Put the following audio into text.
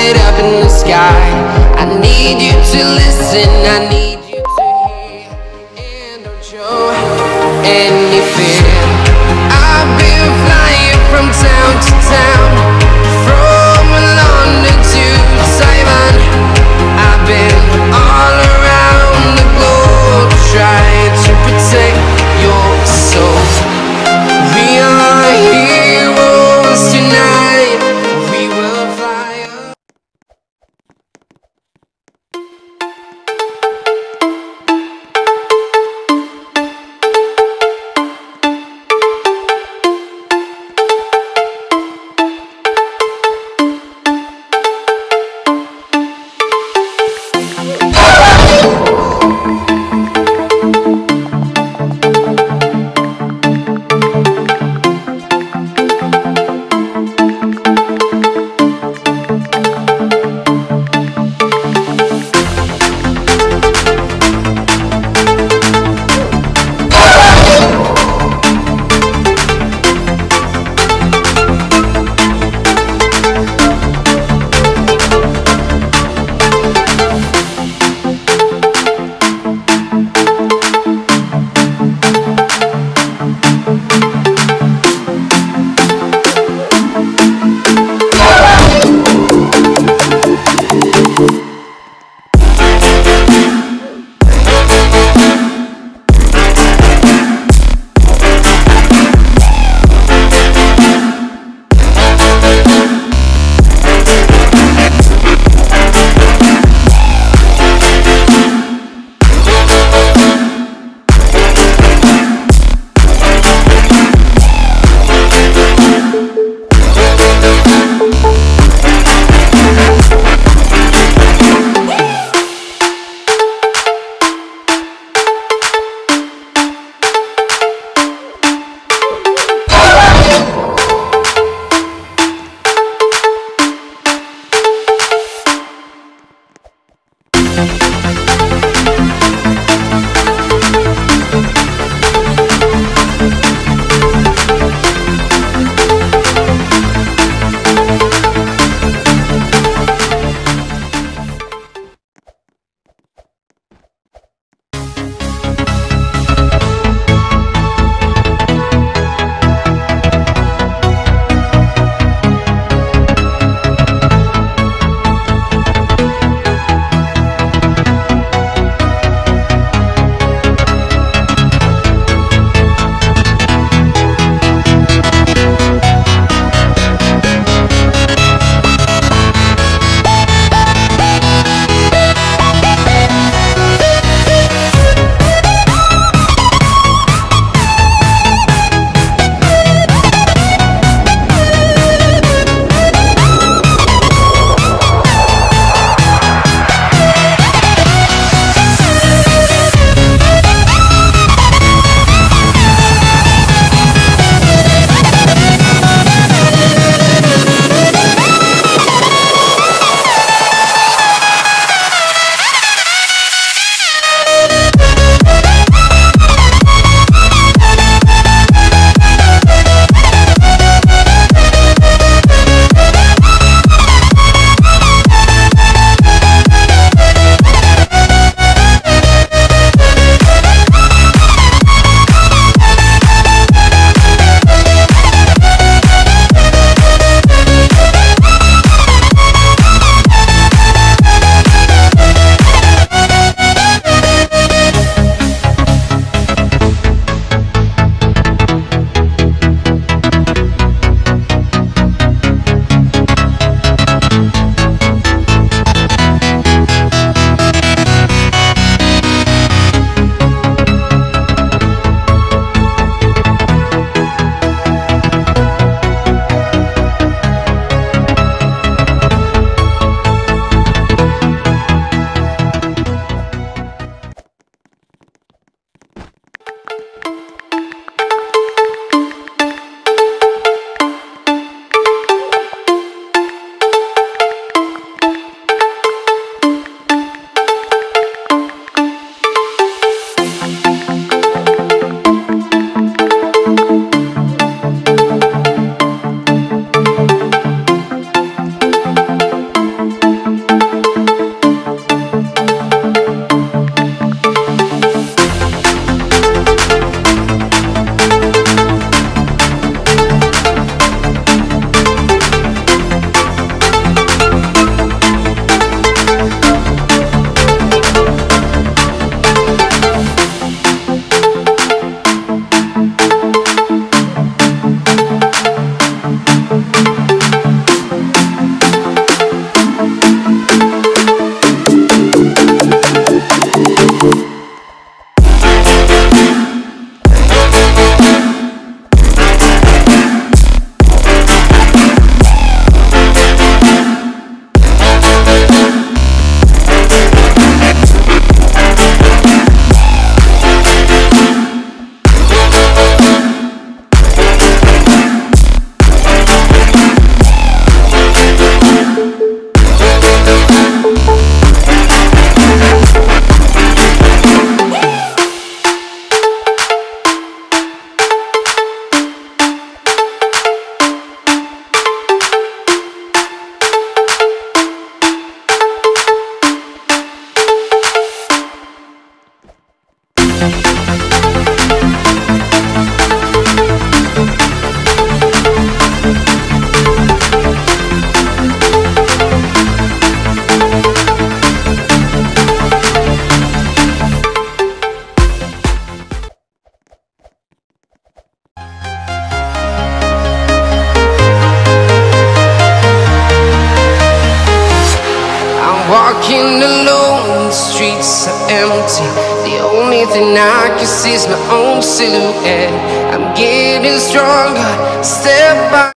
it up in the sky. I need you to listen, I need you to hear, and don't show any fear. I've been flying from town to town, from London to Taiwan. I've been all around the globe trying to protect your soul. We are heroes tonight. We will fly up. walking alone, the streets are empty. The only thing I can see is my own silhouette. I'm getting stronger, step by